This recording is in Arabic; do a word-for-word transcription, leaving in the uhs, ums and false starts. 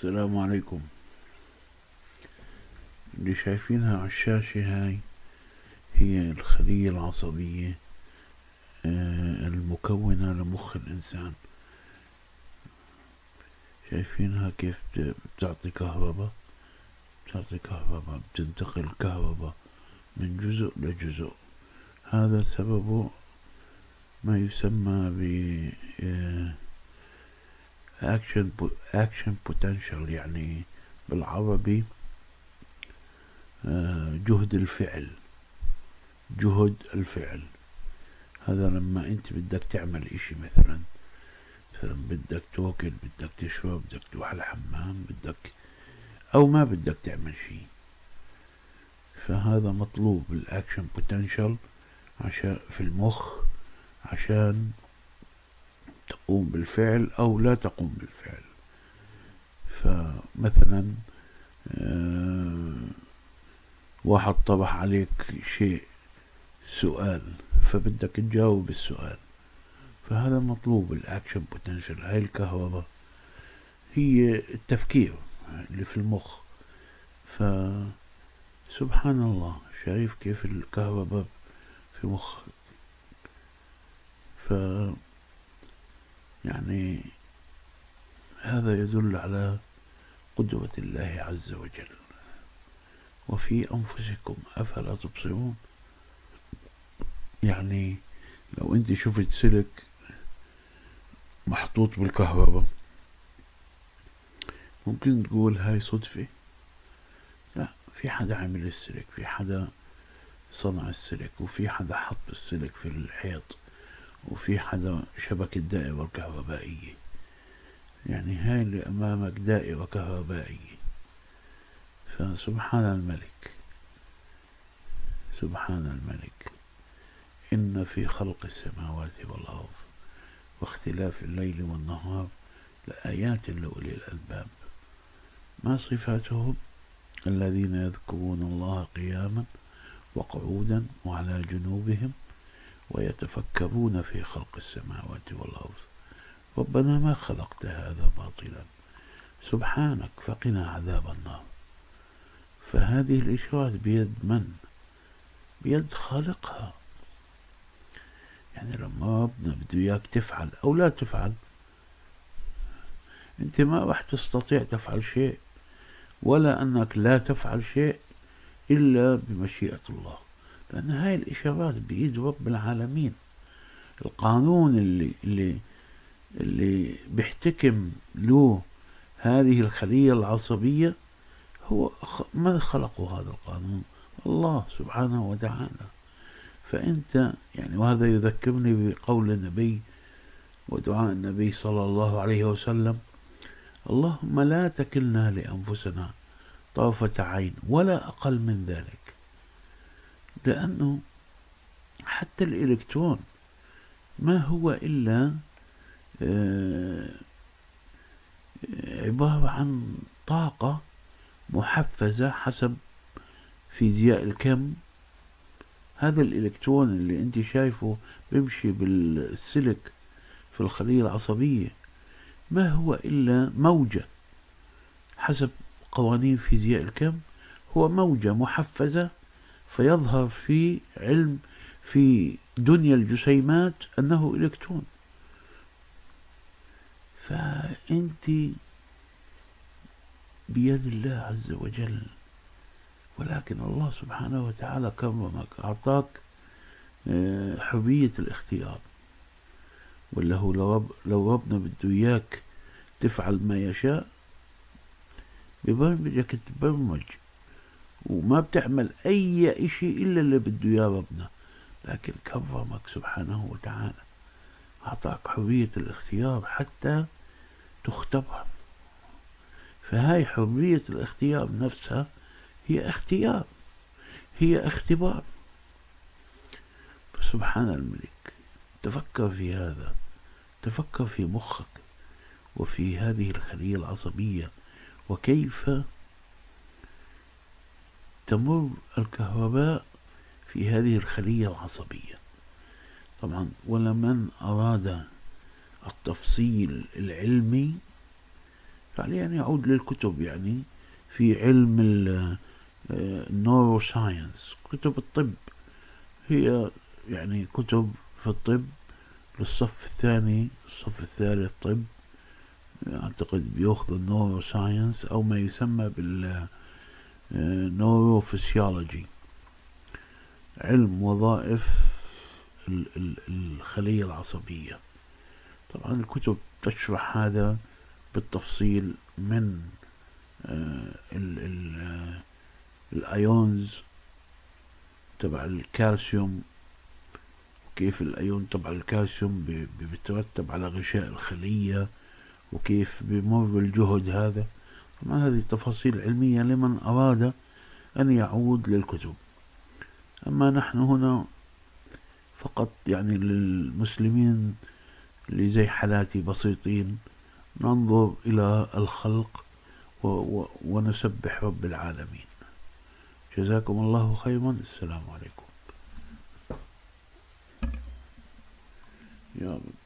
السلام عليكم. اللي شايفينها على الشاشة هاي هي الخلية العصبية آه، المكونة لمخ الإنسان. شايفينها كيف بتعطي كهرباء بتعطي كهرباء بتنتقل كهرباء من جزء لجزء. هذا سببه ما يسمى ب action action potential، يعني بالعربي جهد الفعل. جهد الفعل هذا لما انت بدك تعمل اشي، مثلا مثلا بدك تاكل، بدك تشرب، بدك تروح الحمام، بدك او ما بدك تعمل شي، فهذا مطلوب الاكشن بوتنشال عشان في المخ عشان تقوم بالفعل او لا تقوم بالفعل. فمثلا آه واحد طرح عليك شيء، سؤال، فبدك تجاوب السؤال، فهذا مطلوب الاكشن بوتنشال. هاي الكهرباء هي التفكير اللي في المخ. فسبحان الله، شايف كيف الكهرباء في مخ. ف يعني هذا يدل على قدرة الله عز وجل. وفي أنفسكم أفلا تبصرون. يعني لو انت شفت سلك محطوط بالكهرباء ممكن تقول هاي صدفة؟ لا، في حدا عمل السلك، في حدا صنع السلك، وفي حدا حط السلك في الحيط، وفي حدا شبك الدائرة الكهربائية. يعني هاي اللي أمامك دائرة كهربائية. فسبحان الملك، سبحان الملك، إن في خلق السماوات والأرض واختلاف الليل والنهار لآيات لأولي الألباب. ما صفاتهم؟ الذين يذكرون الله قياما وقعودا وعلى جنوبهم ويتفكرون في خلق السماوات والأرض ربنا ما خلقت هذا باطلا سبحانك فقنا عذاب النار. فهذه الإشارات بيد من؟ بيد خالقها. يعني لما ربنا بده إياك تفعل أو لا تفعل، أنت ما راح تستطيع تفعل شيء، ولا أنك لا تفعل شيء إلا بمشيئة الله، لأن هاي الإشارات بإيد رب العالمين. القانون اللي اللي اللي بيحتكم له هذه الخلية العصبية هو من خلقه هذا القانون؟ الله سبحانه وتعالى. فأنت يعني، وهذا يذكرني بقول النبي ودعاء النبي صلى الله عليه وسلم: اللهم لا تكلنا لأنفسنا طرفة عين ولا أقل من ذلك. لأنه حتى الإلكترون ما هو إلا عبارة عن طاقة محفزة حسب فيزياء الكم. هذا الإلكترون اللي انت شايفه بيمشي بالسلك في الخلية العصبية ما هو إلا موجة حسب قوانين فيزياء الكم، هو موجة محفزة، فيظهر في علم في دنيا الجسيمات أنه إلكترون. فأنت بيد الله عز وجل، ولكن الله سبحانه وتعالى كرمك، أعطاك حرية الاختيار. ولا هو لو, لو ربنا بده إياك تفعل ما يشاء ببرمجك تبرمج وما بتعمل أي إشي إلا اللي بده إياه ربنا، لكن كرمك سبحانه وتعالى، أعطاك حرية الاختيار حتى تختبر. فهاي حرية الاختيار نفسها هي اختيار، هي اختبار. فسبحان الملك، تفكر في هذا، تفكر في مخك وفي هذه الخلية العصبية وكيف تمر الكهرباء في هذه الخلية العصبية. طبعا ولمن أراد التفصيل العلمي فعليا يعود للكتب، يعني في علم النورو ساينس، كتب الطب، هي يعني كتب في الطب للصف الثاني الصف الثالث طب، أعتقد بيأخذ النورو ساينس أو ما يسمى بالنورو فيسيولوجي، علم وظائف الخلية العصبية. طبعا الكتب تشرح هذا بالتفصيل، من الأيونز تبع الكالسيوم، وكيف الأيون تبع الكالسيوم بيترتب على غشاء الخلية، وكيف بمر بالجهد هذا. طبعا هذه تفاصيل علمية لمن أراد أن يعود للكتب. أما نحن هنا فقط يعني للمسلمين اللي زي حالاتي بسيطين ننظر إلى الخلق ونسبح رب العالمين. جزاكم الله خيرا. السلام عليكم. يا رب.